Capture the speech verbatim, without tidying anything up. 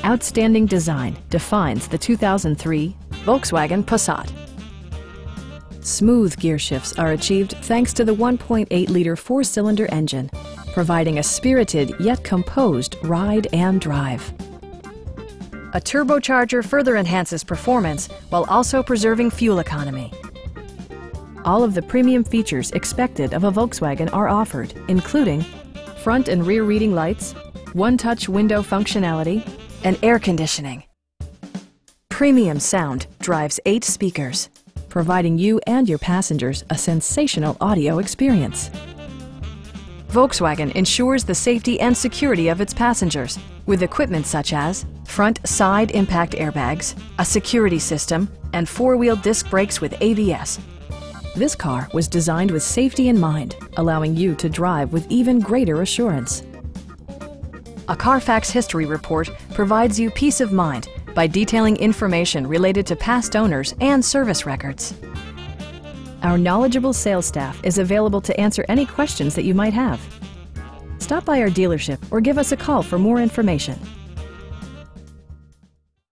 Outstanding design defines the two thousand three Volkswagen Passat. Smooth gear shifts are achieved thanks to the one point eight liter four-cylinder engine, providing a spirited yet composed ride and drive. A turbocharger further enhances performance while also preserving fuel economy. All of the premium features expected of a Volkswagen are offered, including front and rear reading lights, one-touch window functionality, and air conditioning. Premium sound drives eight speakers, providing you and your passengers a sensational audio experience. Volkswagen ensures the safety and security of its passengers with equipment such as front side impact airbags, a security system, and four-wheel disc brakes with A B S. This car was designed with safety in mind, allowing you to drive with even greater assurance. A Carfax history report provides you peace of mind by detailing information related to past owners and service records. Our knowledgeable sales staff is available to answer any questions that you might have. Stop by our dealership or give us a call for more information.